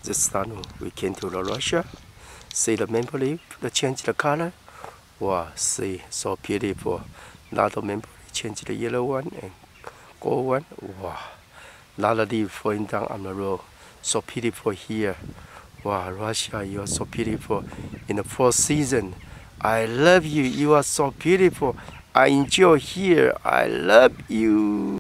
This time we came to Russia. See the maple leaf, the change the color. Wow, see, so beautiful. Lot of maple leaf change the yellow one and gold one. Wow, lot of leaf falling down on the road. So beautiful here. Wow, Russia, you are so beautiful. In the fall season, I love you. You are so beautiful. I enjoy here. I love you.